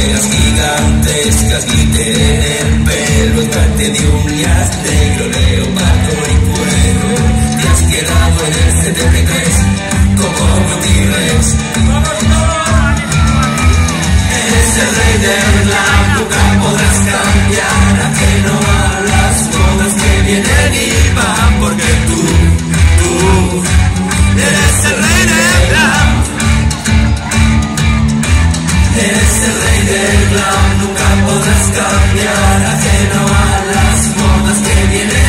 orejas gigantescas, glitter en el pelo, esmalte de uñas, negro, leopardo y cuero. Te has quedado en el 73 como un T-Rex. Eres el rey del glam, nunca podrás cambiar, ajeno a las modas que vienen y van, porque tú eres el rey del glam. Eres el rey del glam, nunca podrás cambiar, ajeno a las modas que vienen